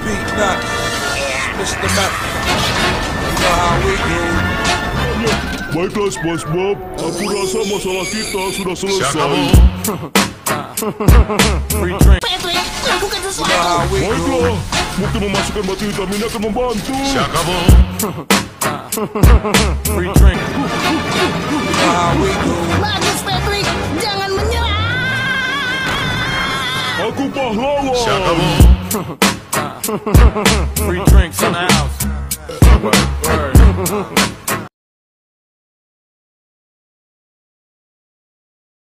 beat nuts. Mr. Meth. You know how we do. Baiklah SpongeBob, aku rasa masalah kita sudah selesai. Patrick, lakukan You know sesuatu. how we do. Baiklah, mungkin memasukkan batu hitam ini akan membantu. Free drink. You know how we do. Bagus Patrick, jangan menyerah. Aku pahlawan. Free drinks in the house. Word.